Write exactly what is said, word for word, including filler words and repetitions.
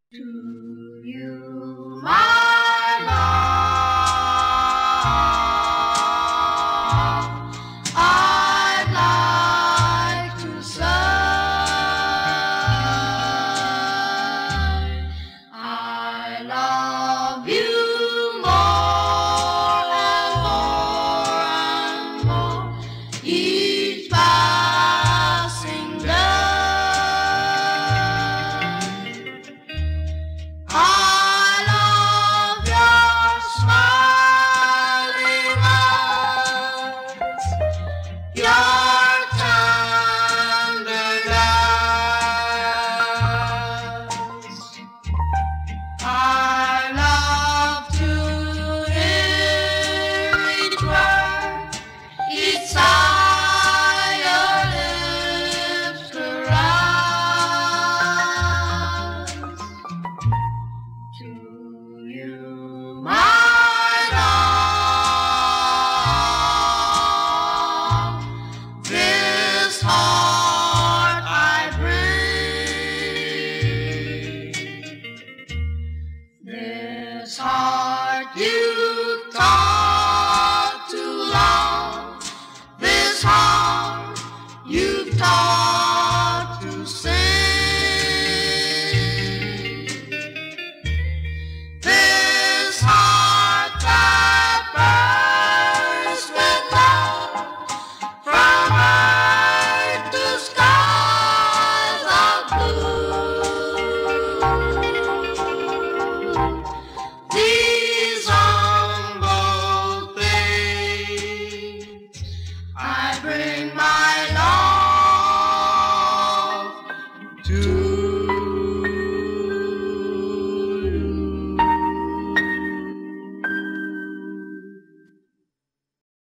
To you, my love, I'd like to say I love you more and more and more each passing day. I love your smiling eyes, your tender glance. I love to hear each word, each sigh your lips caress. To you, my love, this heart I bring, this heart